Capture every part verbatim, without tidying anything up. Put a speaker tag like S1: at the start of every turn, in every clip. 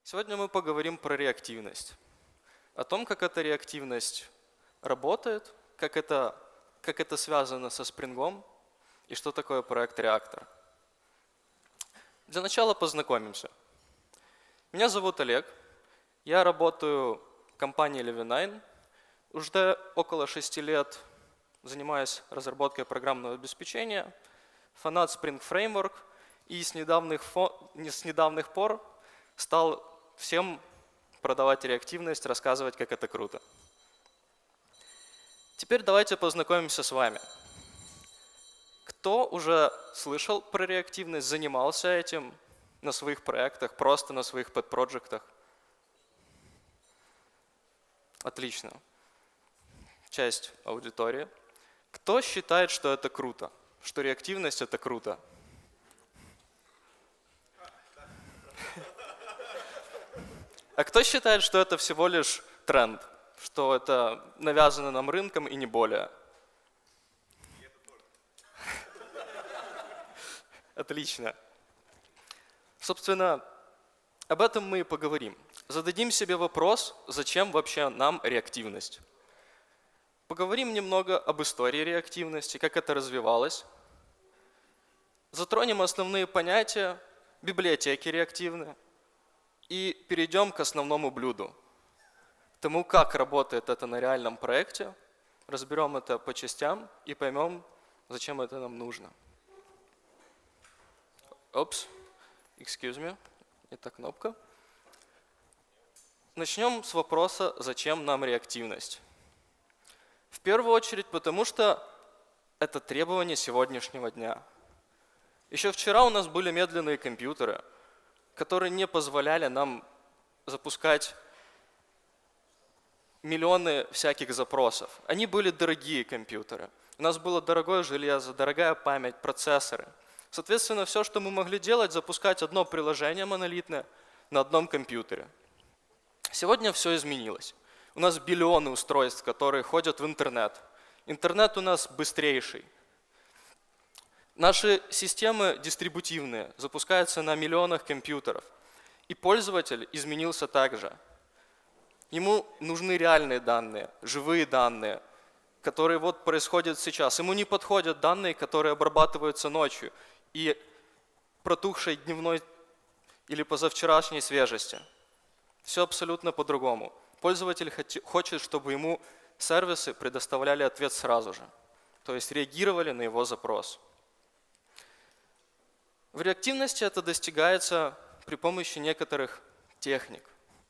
S1: Сегодня мы поговорим про реактивность, о том, как эта реактивность работает, как это, как это связано со спрингом и что такое проект реактор. Для начала познакомимся. Меня зовут Олег, я работаю в компании Levinine, уже около шести лет занимаюсь разработкой программного обеспечения, фанат Spring Framework и с недавних, с недавних пор стал всем продавать реактивность, рассказывать, как это круто. Теперь давайте познакомимся с вами. Кто уже слышал про реактивность, занимался этим на своих проектах, просто на своих подпроектах? Отлично. Часть аудитории. Кто считает, что это круто, что реактивность – это круто? А кто считает, что это всего лишь тренд, что это навязано нам рынком и не более? Отлично. Собственно, об этом мы и поговорим. Зададим себе вопрос, зачем вообще нам реактивность. Поговорим немного об истории реактивности, как это развивалось. Затронем основные понятия, библиотеки реактивные. И перейдем к основному блюду, тому, как работает это на реальном проекте. Разберем это по частям и поймем, зачем это нам нужно. Опс, excuse me, это кнопка. Начнем с вопроса, зачем нам реактивность. В первую очередь, потому что это требование сегодняшнего дня. Еще вчера у нас были медленные компьютеры, которые не позволяли нам запускать миллионы всяких запросов. Они были дорогие компьютеры. У нас было дорогое железо, дорогая память, процессоры. Соответственно, все, что мы могли делать, запускать одно приложение монолитное на одном компьютере. Сегодня все изменилось. У нас биллионы устройств, которые ходят в интернет. Интернет у нас быстрейший. Наши системы дистрибутивные, запускаются на миллионах компьютеров. И пользователь изменился также. Ему нужны реальные данные, живые данные, которые вот происходят сейчас. Ему не подходят данные, которые обрабатываются ночью и протухшей дневной или позавчерашней свежести. Все абсолютно по-другому. Пользователь хочет, чтобы ему сервисы предоставляли ответ сразу же, то есть реагировали на его запрос. В реактивности это достигается при помощи некоторых техник.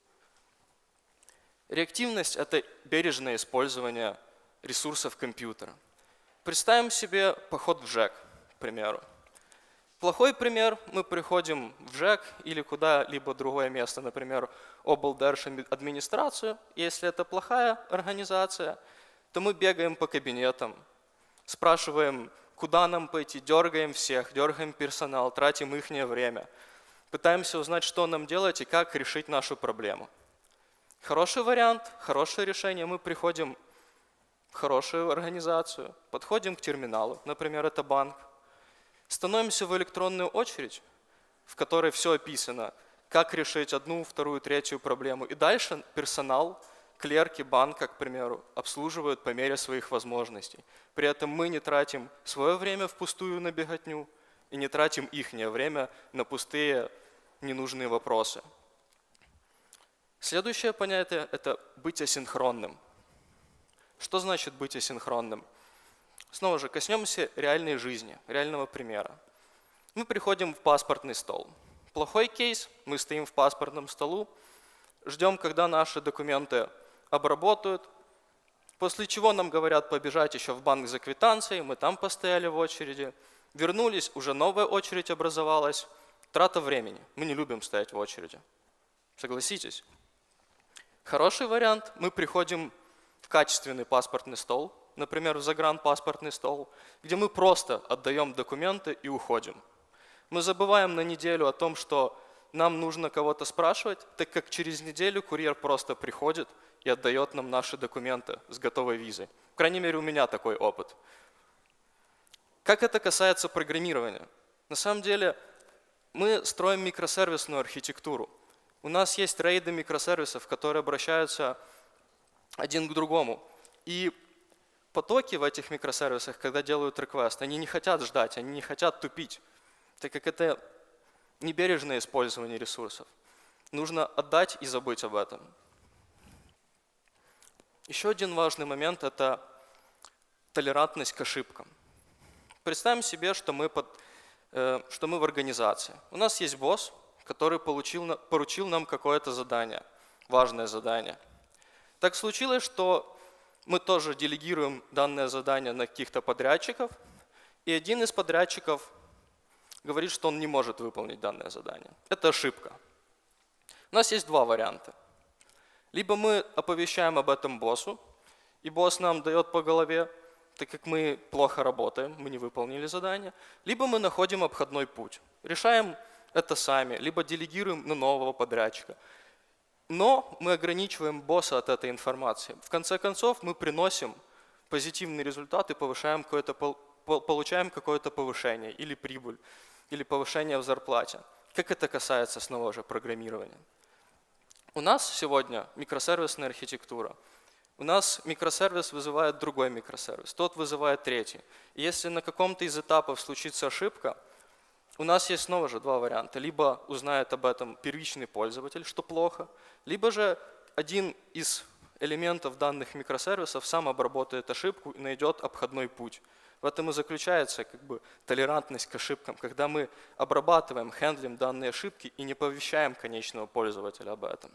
S1: Реактивность – это бережное использование ресурсов компьютера. Представим себе поход в ЖЭК, к примеру. Плохой пример – мы приходим в ЖЭК или куда-либо другое место, например, облдержадминистрацию. Если это плохая организация, то мы бегаем по кабинетам, спрашиваем, куда нам пойти, дергаем всех, дергаем персонал, тратим их время. Пытаемся узнать, что нам делать и как решить нашу проблему. Хороший вариант, хорошее решение. Мы приходим в хорошую организацию, подходим к терминалу, например, это банк. Становимся в электронную очередь, в которой все описано, как решить одну, вторую, третью проблему. И дальше персонал, клерки банка, к примеру, обслуживают по мере своих возможностей. При этом мы не тратим свое время впустую на беготню и не тратим их время на пустые ненужные вопросы. Следующее понятие – это быть асинхронным. Что значит быть асинхронным? Снова же коснемся реальной жизни, реального примера. Мы приходим в паспортный стол. Плохой кейс – мы стоим в паспортном столу, ждем, когда наши документы обработают, после чего нам говорят побежать еще в банк за квитанцией, мы там постояли в очереди, вернулись, уже новая очередь образовалась, трата времени. Мы не любим стоять в очереди. Согласитесь? Хороший вариант – мы приходим в качественный паспортный стол, например, в загранпаспортный стол, где мы просто отдаем документы и уходим. Мы забываем на неделю о том, что нам нужно кого-то спрашивать, так как через неделю курьер просто приходит и отдает нам наши документы с готовой визой. По крайней мере, у меня такой опыт. Как это касается программирования? На самом деле мы строим микросервисную архитектуру. У нас есть рейды микросервисов, которые обращаются один к другому. И потоки в этих микросервисах, когда делают реквест, они не хотят ждать, они не хотят тупить, так как это небережное использование ресурсов. Нужно отдать и забыть об этом. Еще один важный момент – это толерантность к ошибкам. Представим себе, что мы, под, э, что мы в организации. У нас есть босс, который получил, поручил нам какое-то задание, важное задание. Так случилось, что мы тоже делегируем данное задание на каких-то подрядчиков, и один из подрядчиков говорит, что он не может выполнить данное задание. Это ошибка. У нас есть два варианта. Либо мы оповещаем об этом боссу, и босс нам дает по голове, так как мы плохо работаем, мы не выполнили задание, либо мы находим обходной путь, решаем это сами, либо делегируем на нового подрядчика. Но мы ограничиваем босса от этой информации. В конце концов, мы приносим позитивный результат и повышаем какое-то, получаем какое-то повышение или прибыль, или повышение в зарплате. Как это касается снова же программирования? У нас сегодня микросервисная архитектура. У нас микросервис вызывает другой микросервис, тот вызывает третий. И если на каком-то из этапов случится ошибка, у нас есть снова же два варианта. Либо узнает об этом первичный пользователь, что плохо, либо же один из элементов данных микросервисов сам обработает ошибку и найдет обходной путь. В этом и заключается как бы толерантность к ошибкам, когда мы обрабатываем, хендлим данные ошибки и не оповещаем конечного пользователя об этом.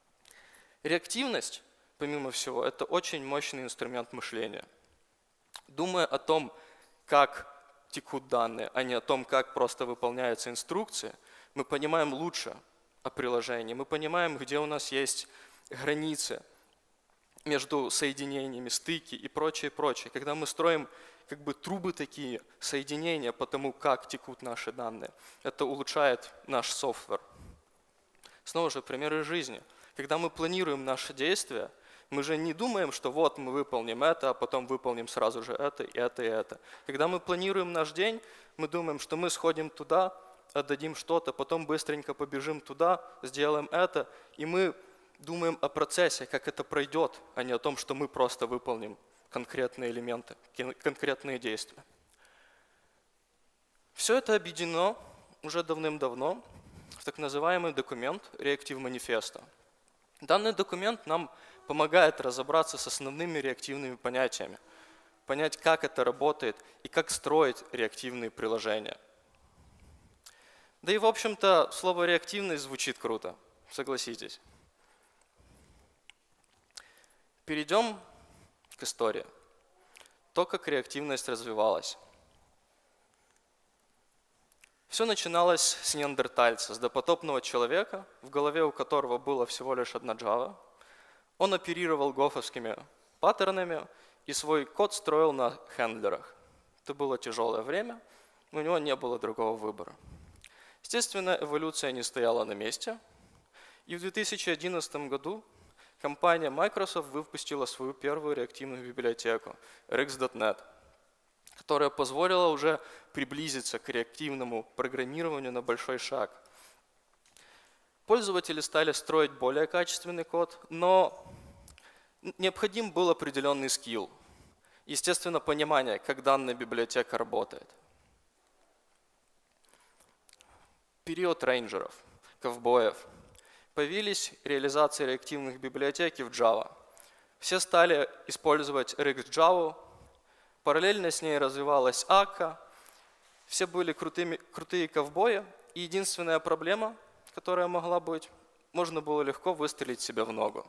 S1: Реактивность, помимо всего, это очень мощный инструмент мышления. Думая о том, как текут данные, а не о том, как просто выполняются инструкции, мы понимаем лучше о приложении, мы понимаем, где у нас есть границы между соединениями, стыки и прочее, прочее. Когда мы строим как бы трубы такие, соединения по тому, как текут наши данные, это улучшает наш софтвер. Снова же примеры жизни. Когда мы планируем наши действия, мы же не думаем, что вот мы выполним это, а потом выполним сразу же это, и это, и это. Когда мы планируем наш день, мы думаем, что мы сходим туда, отдадим что-то, потом быстренько побежим туда, сделаем это, и мы думаем о процессе, как это пройдет, а не о том, что мы просто выполним конкретные элементы, конкретные действия. Все это объединено уже давным-давно в так называемый документ Reactive Manifesto. Данный документ нам помогает разобраться с основными реактивными понятиями, понять, как это работает и как строить реактивные приложения. Да и, в общем-то, слово «реактивность» звучит круто, согласитесь. Перейдем к истории. То, как реактивность развивалась. Все начиналось с неандертальца, с допотопного человека, в голове у которого было всего лишь одна Java. Он оперировал гофовскими паттернами и свой код строил на хендлерах. Это было тяжелое время, но у него не было другого выбора. Естественно, эволюция не стояла на месте, и в две тысячи одиннадцатом году компания Microsoft выпустила свою первую реактивную библиотеку эр икс точка нет, которая позволила уже приблизиться к реактивному программированию на большой шаг. Пользователи стали строить более качественный код, но необходим был определенный скилл, естественно, понимание, как данная библиотека работает. Период рейнджеров, ковбоев. Появились реализации реактивных библиотек в Java. Все стали использовать эр икс Java, параллельно с ней развивалась Akka, все были крутыми, крутые ковбои, и единственная проблема, которая могла быть, можно было легко выстрелить себе в ногу.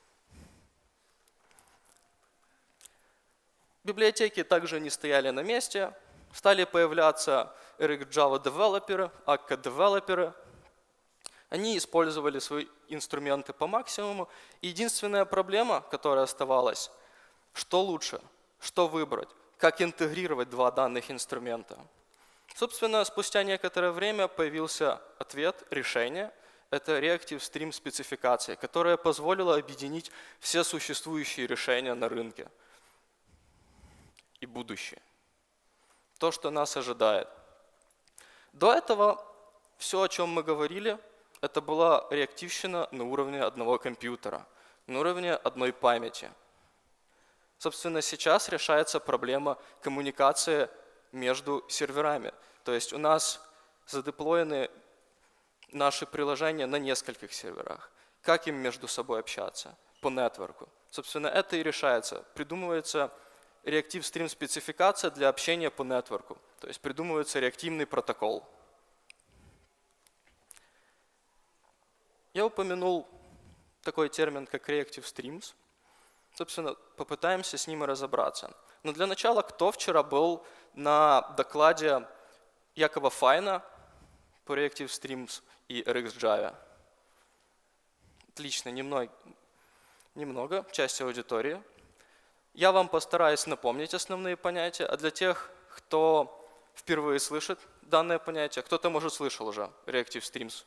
S1: Библиотеки также не стояли на месте, стали появляться эр икс Java девелоперы, Akka девелоперы. Они использовали свои инструменты по максимуму. И единственная проблема, которая оставалась, что лучше, что выбрать, как интегрировать два данных инструмента. Собственно, спустя некоторое время появился ответ, решение. Это Reactive Stream спецификация, которая позволила объединить все существующие решения на рынке и будущее. То, что нас ожидает. До этого все, о чем мы говорили, это была реактивщина на уровне одного компьютера, на уровне одной памяти. Собственно, сейчас решается проблема коммуникации между серверами. То есть у нас задеплоены наши приложения на нескольких серверах. Как им между собой общаться? По нетворку. Собственно, это и решается. Придумывается Reactive Stream спецификация для общения по нетворку. То есть придумывается реактивный протокол. Я упомянул такой термин, как Reactive Streams. Собственно, попытаемся с ним и разобраться. Но для начала, кто вчера был на докладе Якова Файна по Reactive Streams и эр икс Java? Отлично, немного, немного, часть аудитории. Я вам постараюсь напомнить основные понятия, а для тех, кто впервые слышит данное понятие, кто-то, может, слышал уже Reactive Streams.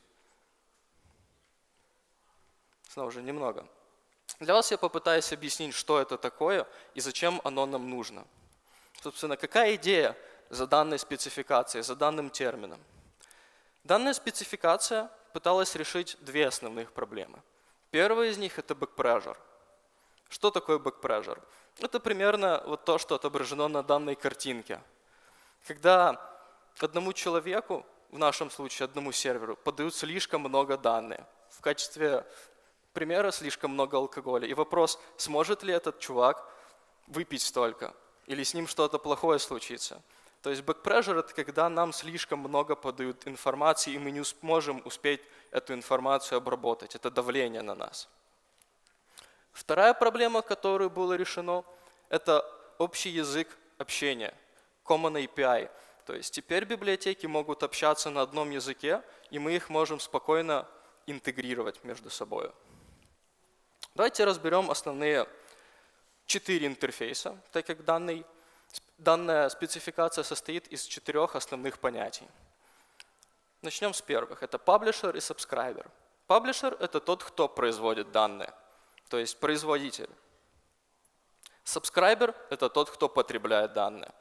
S1: Снова же немного. Для вас я попытаюсь объяснить, что это такое и зачем оно нам нужно. Собственно, какая идея за данной спецификацией, за данным термином? Данная спецификация пыталась решить две основных проблемы. Первая из них – это backpressure. Что такое backpressure? Это примерно вот то, что отображено на данной картинке. Когда одному человеку, в нашем случае одному серверу, подают слишком много данных. В качестве примера слишком много алкоголя. И вопрос, сможет ли этот чувак выпить столько, или с ним что-то плохое случится. То есть backpressure – это когда нам слишком много подают информации, и мы не сможем успеть эту информацию обработать. Это давление на нас. Вторая проблема, которую было решено, это общий язык общения, Common эй пи ай. То есть теперь библиотеки могут общаться на одном языке, и мы их можем спокойно интегрировать между собой. Давайте разберем основные четыре интерфейса, так как данный, данная спецификация состоит из четырех основных понятий. Начнем с первых. Это publisher и subscriber. Publisher – это тот, кто производит данные, то есть производитель. Subscriber – это тот, кто потребляет данные.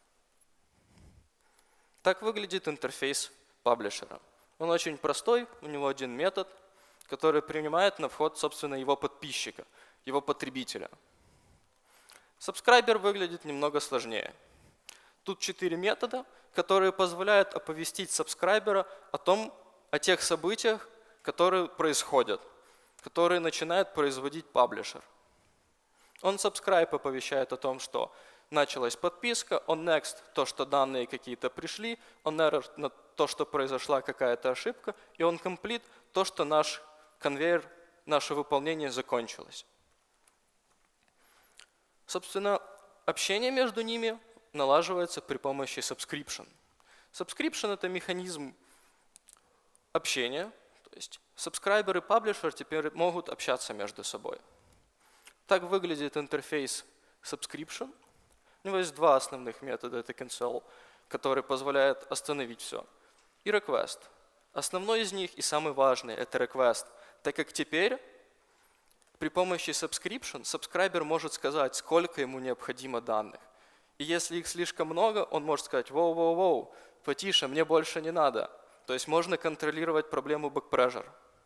S1: Так выглядит интерфейс паблишера. Он очень простой, у него один метод, который принимает на вход, собственно, его подписчика, его потребителя. Subscriber выглядит немного сложнее. Тут четыре метода, которые позволяют оповестить сабскрайбера о том, о тех событиях, которые происходят, которые начинает производить паблишер. Он subscribe оповещает о том, что началась подписка, on next то, что данные какие-то пришли, on error на то, что произошла какая-то ошибка, и on complete то, что наш конвейер, наше выполнение закончилось. Собственно, общение между ними налаживается при помощи subscription. Subscription – это механизм общения, то есть subscriber и publisher теперь могут общаться между собой. Так выглядит интерфейс subscription. У него есть два основных метода, это cancel, который позволяет остановить все, и request. Основной из них и самый важный – это request, так как теперь при помощи subscription subscriber может сказать, сколько ему необходимо данных. И если их слишком много, он может сказать, воу-воу-воу, потише, мне больше не надо. То есть можно контролировать проблему backpressure.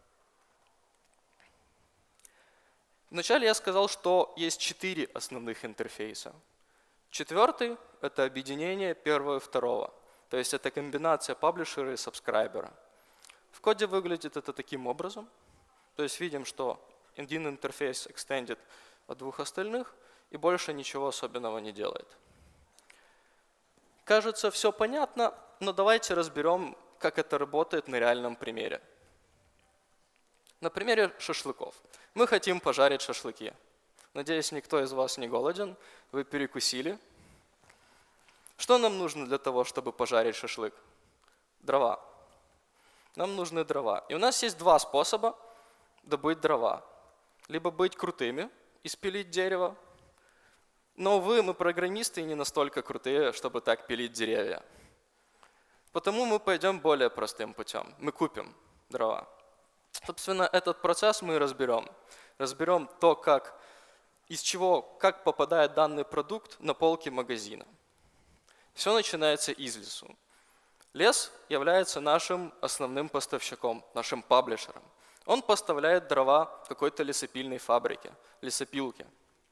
S1: Вначале я сказал, что есть четыре основных интерфейса. Четвертый – это объединение первого и второго. То есть это комбинация паблишера и сабскрайбера. В коде выглядит это таким образом. То есть видим, что один интерфейс extended от двух остальных и больше ничего особенного не делает. Кажется, все понятно, но давайте разберем, как это работает на реальном примере. На примере шашлыков. Мы хотим пожарить шашлыки. Надеюсь, никто из вас не голоден, вы перекусили. Что нам нужно для того, чтобы пожарить шашлык? Дрова. Нам нужны дрова. И у нас есть два способа добыть дрова. Либо быть крутыми и спилить дерево. Но, увы, мы программисты и не настолько крутые, чтобы так пилить деревья. Потому мы пойдем более простым путем. Мы купим дрова. Собственно, этот процесс мы разберем. Разберем то, как, из чего, как попадает данный продукт на полки магазина. Все начинается из лесу. Лес является нашим основным поставщиком, нашим паблишером. Он поставляет дрова какой-то лесопильной фабрике, лесопилке.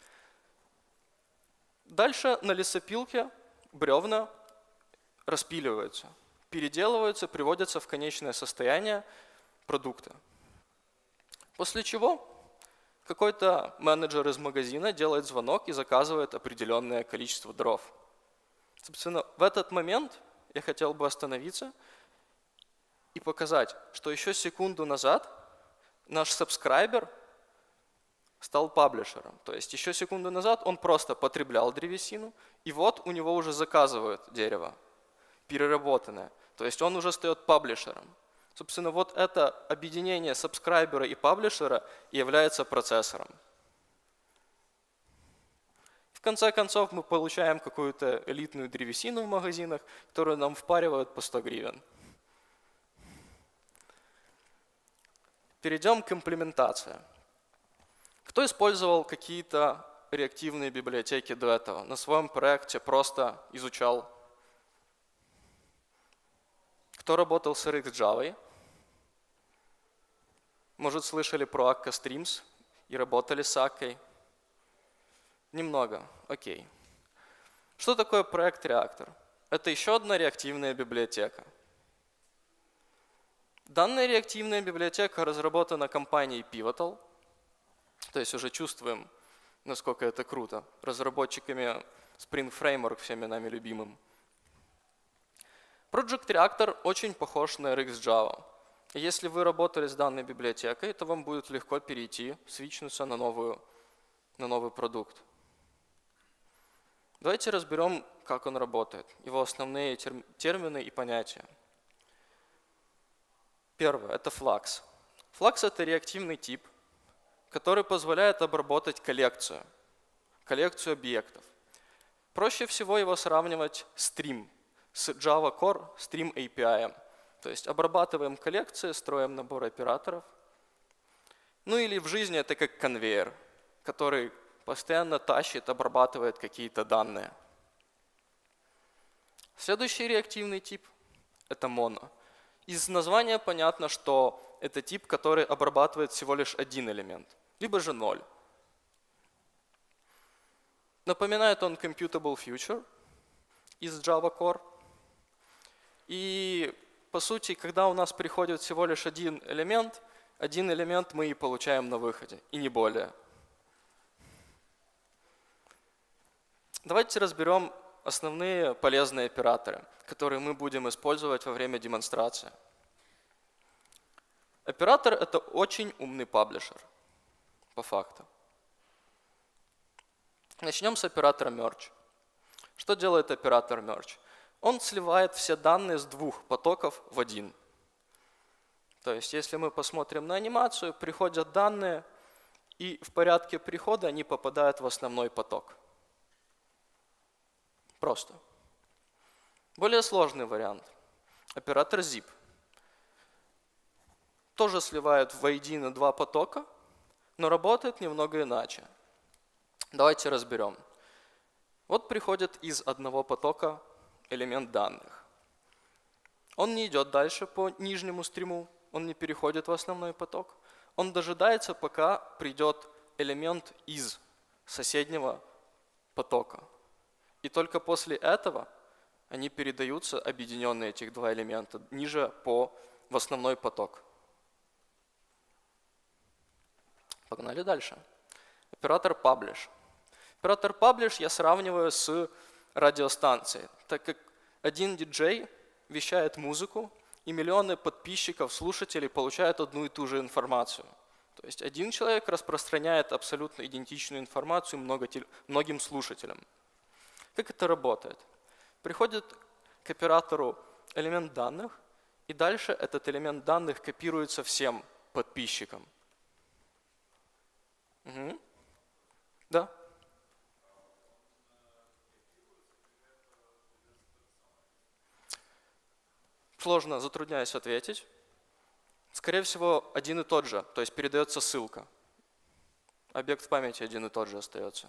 S1: Дальше на лесопилке бревна распиливаются, переделываются, приводятся в конечное состояние продукта. После чего какой-то менеджер из магазина делает звонок и заказывает определенное количество дров. Собственно, в этот момент я хотел бы остановиться и показать, что еще секунду назад наш сабскрайбер стал паблишером. То есть еще секунду назад он просто потреблял древесину, и вот у него уже заказывают дерево, переработанное. То есть он уже стает паблишером. Собственно, вот это объединение сабскрайбера и паблишера и является процессором. В конце концов мы получаем какую-то элитную древесину в магазинах, которую нам впаривают по сто гривен. Перейдем к имплементации. Кто использовал какие-то реактивные библиотеки до этого? На своем проекте просто изучал. Кто работал с эр икс Java? Может, слышали про Akka Streams и работали с Akka? Немного, окей. Что такое проект Reactor? Это еще одна реактивная библиотека. Данная реактивная библиотека разработана компанией Pivotal. То есть уже чувствуем, насколько это круто. Разработчиками Spring Framework, всеми нами любимым. Project Reactor очень похож на эр икс Java. И если вы работали с данной библиотекой, то вам будет легко перейти, свичнуться на, новую, на новый продукт. Давайте разберем, как он работает, его основные термины и понятия. Первое – это Flux. Flux – это реактивный тип, который позволяет обработать коллекцию, коллекцию объектов. Проще всего его сравнивать с Stream, с Java Core Stream эй пи ай. То есть обрабатываем коллекции, строим набор операторов. Ну или в жизни это как конвейер, который постоянно тащит, обрабатывает какие-то данные. Следующий реактивный тип – это Mono. Из названия понятно, что это тип, который обрабатывает всего лишь один элемент, либо же ноль. Напоминает он Computable Future из Java Core. И по сути, когда у нас приходит всего лишь один элемент, один элемент мы и получаем на выходе, и не более. Давайте разберем основные полезные операторы, которые мы будем использовать во время демонстрации. Оператор – это очень умный паблишер, по факту. Начнем с оператора Merge. Что делает оператор Merge? Он сливает все данные с двух потоков в один. То есть, если мы посмотрим на анимацию, приходят данные, и в порядке прихода они попадают в основной поток. Просто. Более сложный вариант. Оператор Zip. Тоже сливает воедино два потока, но работает немного иначе. Давайте разберем. Вот приходит из одного потока элемент данных. Он не идет дальше по нижнему стриму, он не переходит в основной поток. Он дожидается, пока придет элемент из соседнего потока. И только после этого они передаются, объединенные этих два элемента, ниже по, в основной поток. Погнали дальше. Оператор Publish. Оператор Publish я сравниваю с радиостанцией, так как один диджей вещает музыку, и миллионы подписчиков, слушателей получают одну и ту же информацию. То есть один человек распространяет абсолютно идентичную информацию многим слушателям. Как это работает? Приходит к оператору элемент данных, и дальше этот элемент данных копируется всем подписчикам. Угу. Да. Сложно, затрудняюсь ответить. Скорее всего, один и тот же, то есть передается ссылка. Объект в памяти один и тот же остается.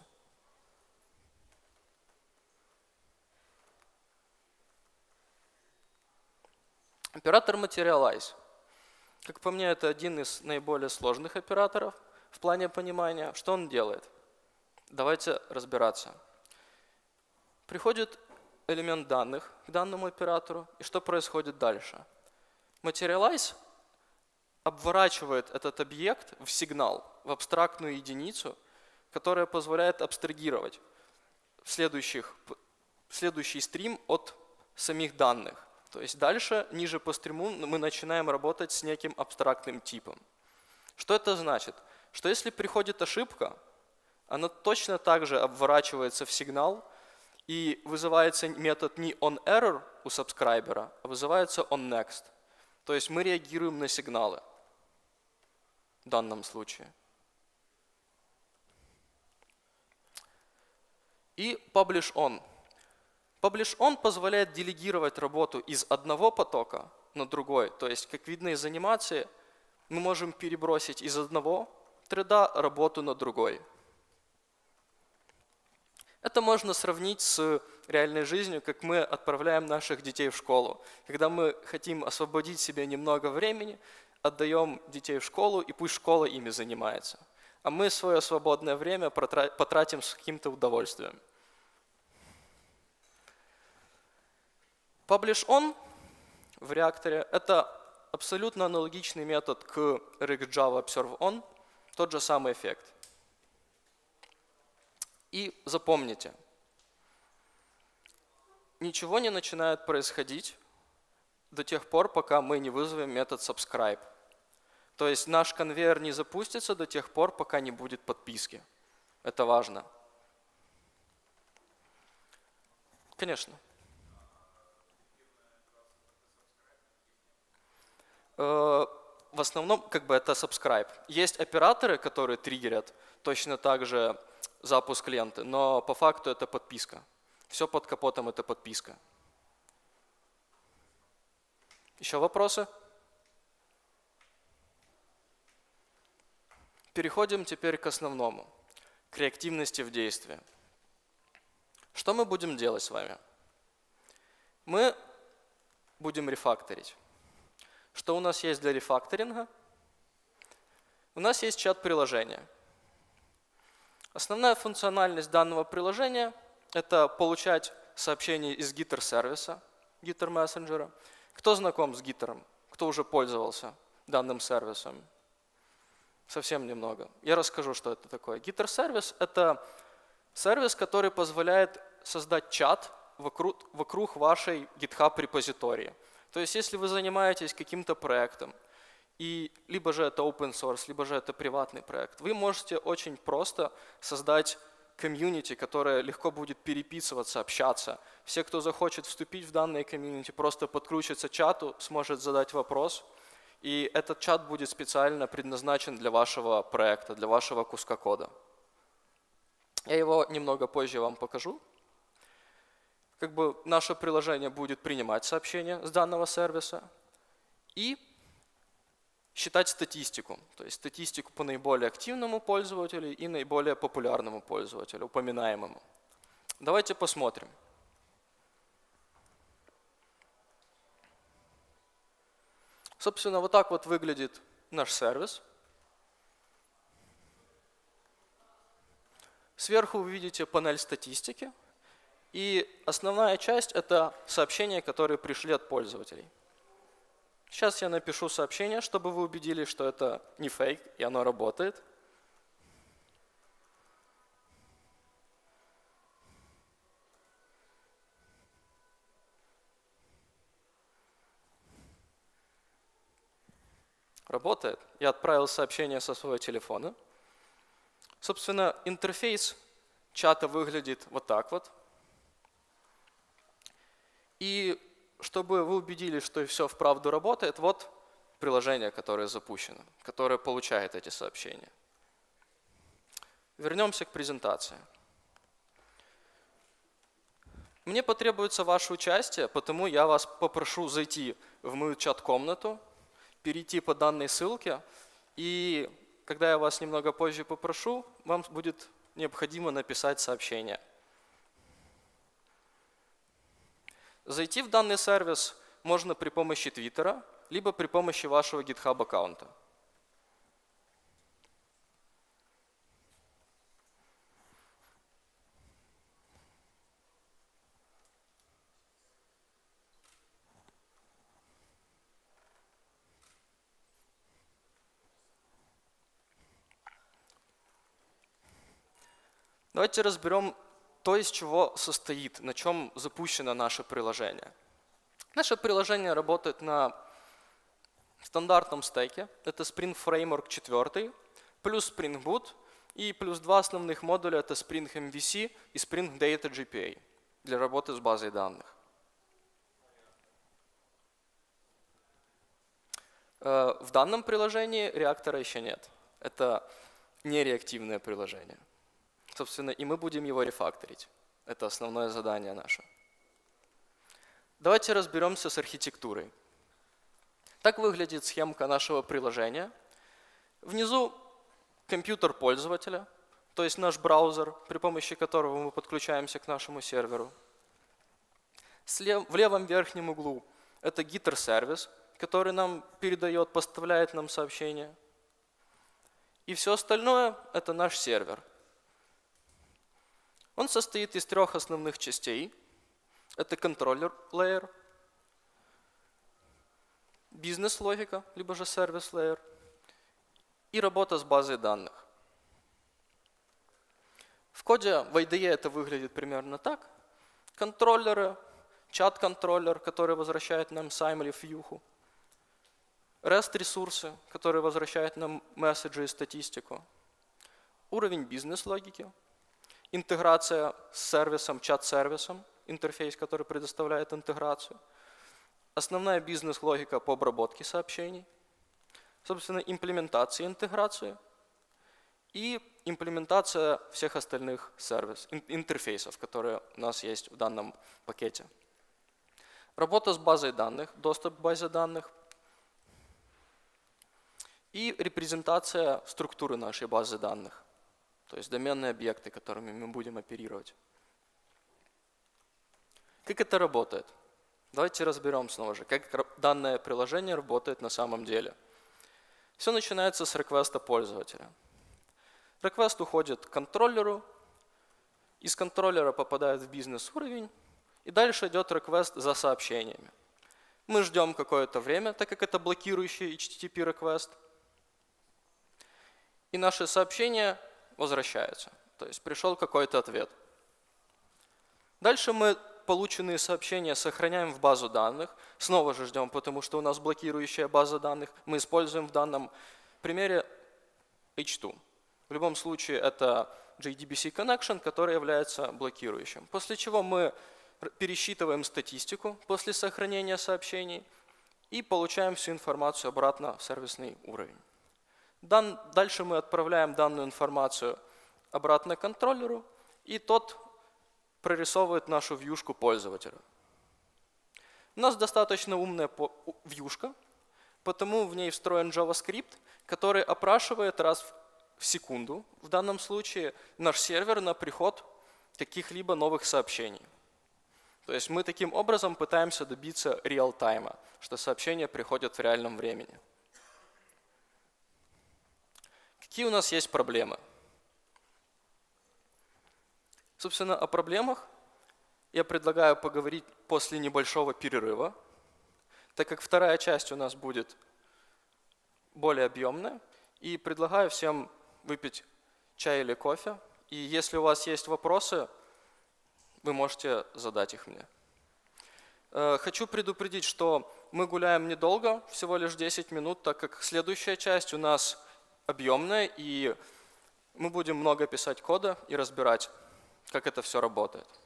S1: Оператор Materialize. Как по мне, это один из наиболее сложных операторов в плане понимания. Что он делает? Давайте разбираться. Приходит элемент данных к данному оператору, и что происходит дальше? Materialize обворачивает этот объект в сигнал, в абстрактную единицу, которая позволяет абстрагировать следующих, следующий стрим от самих данных. То есть дальше, ниже по стриму, мы начинаем работать с неким абстрактным типом. Что это значит? Что если приходит ошибка, она точно так же обворачивается в сигнал, и вызывается метод не onError у сабскрайбера, а вызывается onNext. То есть мы реагируем на сигналы в данном случае. И PublishOn. PublishOn позволяет делегировать работу из одного потока на другой. То есть, как видно из анимации, мы можем перебросить из одного треда работу на другой. Это можно сравнить с реальной жизнью, как мы отправляем наших детей в школу. Когда мы хотим освободить себе немного времени, отдаем детей в школу, и пусть школа ими занимается. А мы свое свободное время потратим с каким-то удовольствием. PublishOn в реакторе – это абсолютно аналогичный метод к RxJava ObserveOn, тот же самый эффект. И запомните, ничего не начинает происходить до тех пор, пока мы не вызовем метод subscribe. То есть наш конвейер не запустится до тех пор, пока не будет подписки. Это важно. Конечно. В основном как бы это subscribe. Есть операторы, которые триггерят точно так же запуск ленты, но по факту это подписка. Все под капотом это подписка. Еще вопросы? Переходим теперь к основному, к реактивности в действии. Что мы будем делать с вами? Мы будем рефакторить. Что у нас есть для рефакторинга? У нас есть чат-приложение. Основная функциональность данного приложения – это получать сообщения из Gitter-сервиса, Gitter-мессенджера. Кто знаком с Gitter? Кто уже пользовался данным сервисом? Совсем немного. Я расскажу, что это такое. Gitter-сервис – это сервис, который позволяет создать чат вокруг, вокруг вашей GitHub-репозитории. То есть, если вы занимаетесь каким-то проектом, и либо же это open source, либо же это приватный проект, вы можете очень просто создать комьюнити, которое легко будет переписываться, общаться. Все, кто захочет вступить в данное комьюнити, просто подключится к чату, сможет задать вопрос, и этот чат будет специально предназначен для вашего проекта, для вашего куска кода. Я его немного позже вам покажу. Как бы наше приложение будет принимать сообщения с данного сервиса и считать статистику, то есть статистику по наиболее активному пользователю и наиболее популярному пользователю, упоминаемому. Давайте посмотрим. Собственно, вот так вот выглядит наш сервис. Сверху вы видите панель статистики. И основная часть – это сообщения, которые пришли от пользователей. Сейчас я напишу сообщение, чтобы вы убедились, что это не фейк, и оно работает. Работает. Я отправил сообщение со своего телефона. Собственно, интерфейс чата выглядит вот так вот. И чтобы вы убедились, что все вправду работает, вот приложение, которое запущено, которое получает эти сообщения. Вернемся к презентации. Мне потребуется ваше участие, потому я вас попрошу зайти в мою чат-комнату, перейти по данной ссылке, и когда я вас немного позже попрошу, вам будет необходимо написать сообщение. Зайти в данный сервис можно при помощи Твиттера, либо при помощи вашего GitHub аккаунта. Давайте разберем то, из чего состоит, на чем запущено наше приложение. Наше приложение работает на стандартном стеке. Это Spring Framework четыре, плюс Spring Boot и плюс два основных модуля. Это Spring эм ви си и Spring Data джи пи эй для работы с базой данных. В данном приложении реактора еще нет. Это нереактивное приложение. Собственно, и мы будем его рефакторить. Это основное задание наше. Давайте разберемся с архитектурой. Так выглядит схемка нашего приложения. Внизу компьютер пользователя, то есть наш браузер, при помощи которого мы подключаемся к нашему серверу. В левом верхнем углу это Gitter-сервис, который нам передает, поставляет нам сообщения. И все остальное – это наш сервер. Он состоит из трех основных частей. Это контроллер layer, бизнес-логика, либо же сервис layer и работа с базой данных. В коде в ай ди и это выглядит примерно так. Контроллеры, чат-контроллер, который возвращает нам саймли вьюху, REST-ресурсы, которые возвращают нам месседжи и статистику, уровень бизнес-логики, интеграция с сервисом, чат-сервисом, интерфейс, который предоставляет интеграцию, основная бизнес-логика по обработке сообщений, собственно, имплементация интеграции и имплементация всех остальных сервис, интерфейсов, которые у нас есть в данном пакете. Работа с базой данных, доступ к базе данных и репрезентация структуры нашей базы данных. То есть доменные объекты, которыми мы будем оперировать. Как это работает? Давайте разберем снова же, как данное приложение работает на самом деле. Все начинается с реквеста пользователя. Реквест уходит к контроллеру, из контроллера попадает в бизнес-уровень, и дальше идет реквест за сообщениями. Мы ждем какое-то время, так как это блокирующий эйч ти ти пи реквест, и наши сообщения возвращаются. То есть пришел какой-то ответ. Дальше мы полученные сообщения сохраняем в базу данных. Снова же ждем, потому что у нас блокирующая база данных. Мы используем в данном примере эйч ту. В любом случае это джей ди би си connection, который является блокирующим. После чего мы пересчитываем статистику после сохранения сообщений и получаем всю информацию обратно в сервисный уровень. Дальше мы отправляем данную информацию обратно к контроллеру, и тот прорисовывает нашу вьюшку пользователя. У нас достаточно умная вьюшка, потому в ней встроен JavaScript, который опрашивает раз в секунду, в данном случае, наш сервер на приход каких-либо новых сообщений. То есть мы таким образом пытаемся добиться реал-тайма, что сообщения приходят в реальном времени. Какие у нас есть проблемы? Собственно, о проблемах я предлагаю поговорить после небольшого перерыва, так как вторая часть у нас будет более объемная, и предлагаю всем выпить чай или кофе. И если у вас есть вопросы, вы можете задать их мне. Хочу предупредить, что мы гуляем недолго, всего лишь десять минут, так как следующая часть у нас объемная, и мы будем много писать кода и разбирать, как это все работает.